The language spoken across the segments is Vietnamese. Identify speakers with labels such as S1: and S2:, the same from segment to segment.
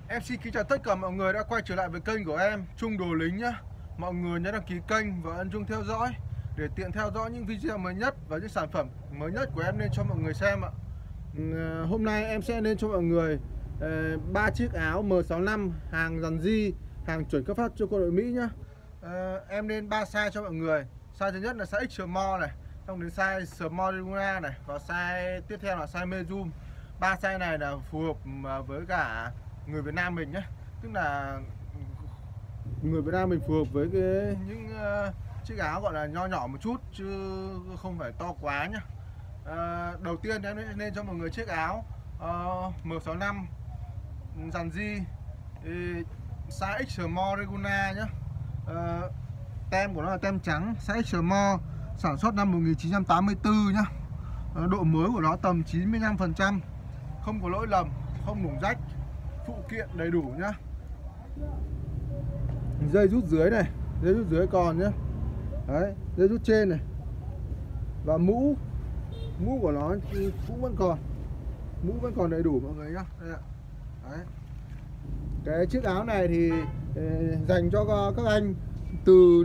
S1: Em xin kính chào tất cả mọi người đã quay trở lại với kênh của em, Trung Đồ Lính nhá. Mọi người nhớ đăng ký kênh và ấn chuông theo dõi để tiện theo dõi những video mới nhất và những sản phẩm mới nhất của em lên cho mọi người xem ạ. Hôm nay em sẽ lên cho mọi người 3 chiếc áo M65 hàng dàn di, hàng chuẩn cấp phát cho quân đội Mỹ nhá. Em lên 3 size cho mọi người. Size thứ nhất là size X-Small này, xong đến size Small Laguna này, và size tiếp theo là size Medium. 3 size này là phù hợp với cả người Việt Nam mình nhé, tức là người Việt Nam mình phù hợp với những chiếc áo gọi là nho nhỏ một chút chứ không phải to quá nhá. Đầu tiên em nên cho mọi người chiếc áo M65 dàn di size X Small Reguna nhá. Tem của nó là tem trắng, size X Small, sản xuất năm 1984 nhá. Độ mới của nó tầm 95%, không có lỗi lầm, không nủng rách, phụ kiện đầy đủ nhá. Dây rút dưới này, dây rút dưới còn nhá. Đấy, dây rút trên này. Và mũ của nó cũng vẫn còn, mũ vẫn còn đầy đủ mọi người nhá. Đây ạ. Đấy. Cái chiếc áo này thì dành cho các anh từ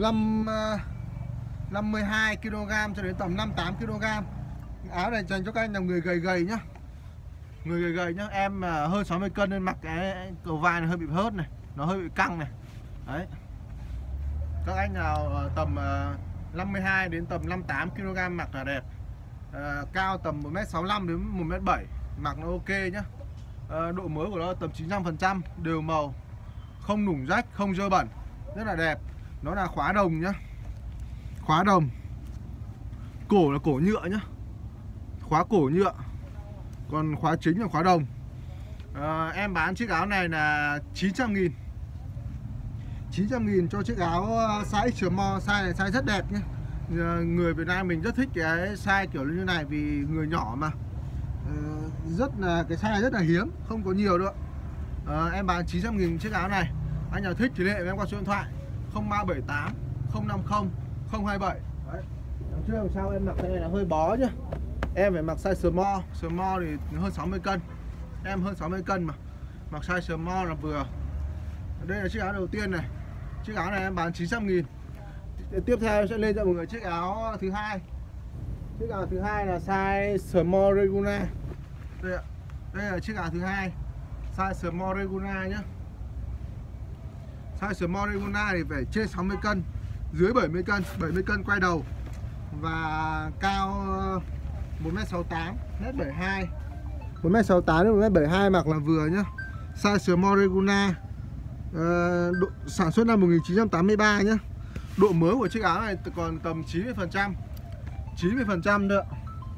S1: 52 kg cho đến tầm 58 kg. Áo này dành cho các anh là người gầy nhá. Người gầy nhá, em hơn 60 cân nên mặc cái cầu vai này hơi bị hớt này, nó hơi bị căng này. Đấy. Các anh nào tầm 52 đến tầm 58 kg mặc là đẹp. Cao tầm 1m65 đến 1m7 mặc nó ok nhá. Độ mới của nó tầm 95%, đều màu, không nủng rách, không dơ bẩn, rất là đẹp. Nó là khóa đồng nhá. Khóa đồng. Cổ là cổ nhựa nhá. Khóa cổ nhựa. Còn khóa chính là khóa đồng. Em bán chiếc áo này là 900.000. 900.000 cho chiếc áo size X-Small. Size này size rất đẹp nhé. Người Việt Nam mình rất thích cái size kiểu như này vì người nhỏ mà. Rất là cái size này rất là hiếm, không có nhiều nữa. Em bán 900.000 chiếc áo này. Anh nào thích thì liên hệ với em qua số điện thoại 0378 050 027. Đấy. Đằng trước đằng sau em mặc cái này là hơi bó nhá. Em phải mặc size small. Small thì hơn 60 cân. Em hơn 60 cân mà. Mặc size small là vừa. Đây là chiếc áo đầu tiên này. Chiếc áo này em bán 900.000. Tiếp theo em sẽ lên cho mọi người chiếc áo thứ hai. Chiếc áo thứ hai là size Small Reguna. Đây ạ. Đây là chiếc áo thứ hai, size Small Reguna nhá. Size Small Reguna thì phải trên 60 cân, dưới 70 cân, 70 cân quay đầu. Và cao 1m68, 1m72. 1m68 đến 1m72 mặc là vừa nhá. Size Small Reguna. Sản xuất năm 1983 nhá. Độ mới của chiếc áo này còn tầm 90%. 90% nữa.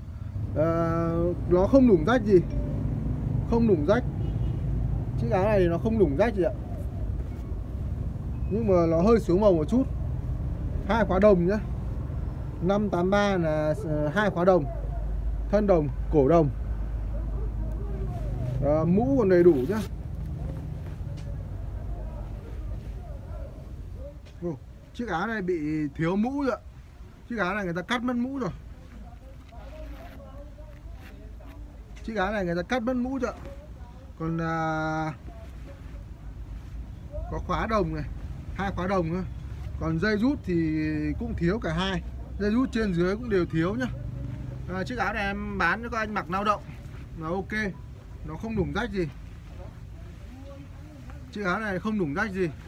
S1: Nó không nủng rách gì. Không nủng rách. Chiếc áo này thì nó không nủng rách gì ạ. Nhưng mà nó hơi xuống màu một chút. 2 khóa đồng nhá. 583 là 2 khóa đồng. Thân đồng, cổ đồng. Mũ còn đầy đủ nhá. Chiếc áo này bị thiếu mũ rồi. Chiếc áo này người ta cắt mất mũ rồi. Chiếc áo này người ta cắt mất mũ rồi. Còn có khóa đồng này, 2 khóa đồng nữa. Còn dây rút thì cũng thiếu cả hai. Dây rút trên dưới cũng đều thiếu nhá. Chiếc áo này em bán cho các anh mặc lao động là ok. Nó không nủng rách gì. Chiếc áo này không nủng rách gì.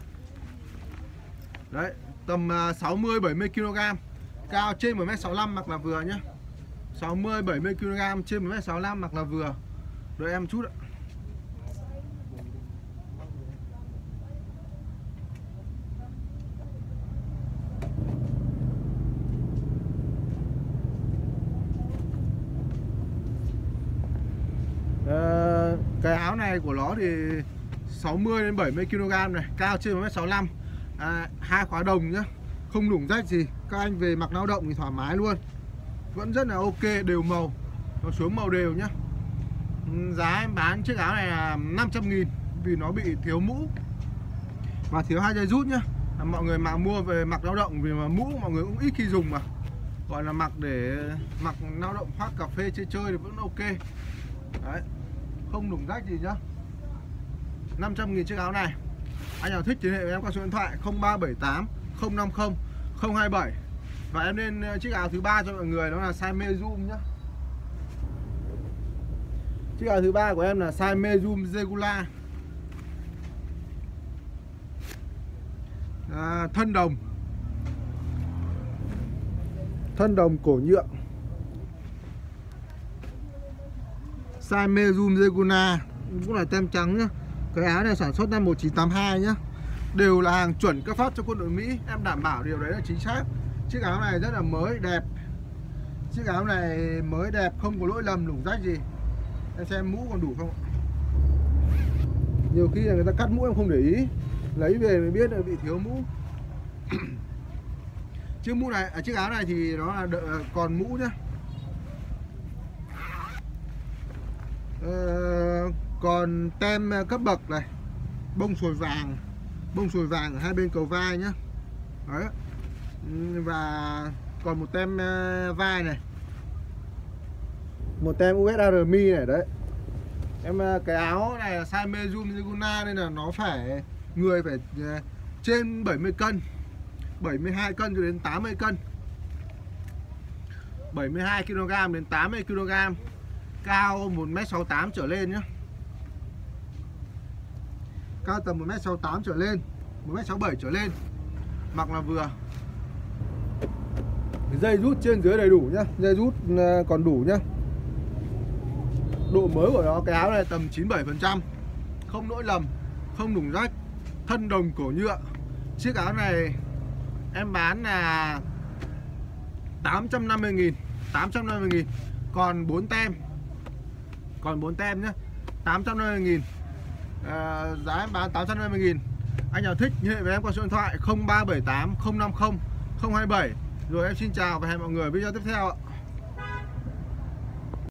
S1: Đấy, tầm 60-70 kg. Cao trên 1m65 mặc là vừa nhá. 60-70 kg trên 1m65 mặc là vừa. Đợi em chút ạ. Cái áo này của nó thì 60-70 kg này, cao trên 1m65. 2 khóa đồng nhá. Không nủng rách gì. Các anh về mặc lao động thì thoải mái luôn. Vẫn rất là ok, đều màu. Nó xuống màu đều nhá. Giá em bán chiếc áo này là 500.000 vì nó bị thiếu mũ và thiếu 2 dây rút nhá. Mọi người mà mua về mặc lao động vì mà mũ mọi người cũng ít khi dùng mà. Gọi là mặc để mặc lao động phát cà phê chơi thì vẫn ok. Đấy. Không nủng rách gì nhá. 500.000 chiếc áo này. Anh nào thích thì liên hệ với em qua số điện thoại 0378 050 027. Và em lên chiếc áo thứ ba cho mọi người, đó là size medium nhá. Chiếc áo thứ ba của em là size medium regular. Thân đồng cổ nhựa, size medium regular, cũng là tem trắng nhá. Cái áo này sản xuất năm 1982 nhá. Đều là hàng chuẩn cấp phát cho quân đội Mỹ, em đảm bảo điều đấy là chính xác. Chiếc áo này rất là mới đẹp. Chiếc áo này mới đẹp, không có lỗi lầm lủng rách gì. Em xem mũ còn đủ không? Nhiều khi là người ta cắt mũ em không để ý, lấy về mới biết là bị thiếu mũ. Chiếc mũ này, chiếc áo này thì nó là còn mũ nhá. Còn tem cấp bậc này, bông sồi vàng ở hai bên cầu vai nhá. Đấy. Và còn một tem vai này, một tem US Army này đấy. Em cái áo này là size medium regular nên là nó phải người phải trên 70 cân, 72 cân cho đến 80 cân, 72 kg đến 80 kg, cao 1m68 trở lên nhá. Cao tầm 1m68 trở lên, 1m67 trở lên, mặc là vừa. Dây rút trên dưới đầy đủ nhá, dây rút còn đủ nhá. Độ mới của nó, cái áo này tầm 97%, không lỗi lầm, không đủng rách, thân đồng cổ nhựa. Chiếc áo này em bán là 850.000, 850.000. Còn 4 tem nhá, 850.000. Giá em bán 850.000. Anh nào thích liên hệ với em qua số điện thoại 0378 050 027. Rồi em xin chào và hẹn mọi người video tiếp theo ạ.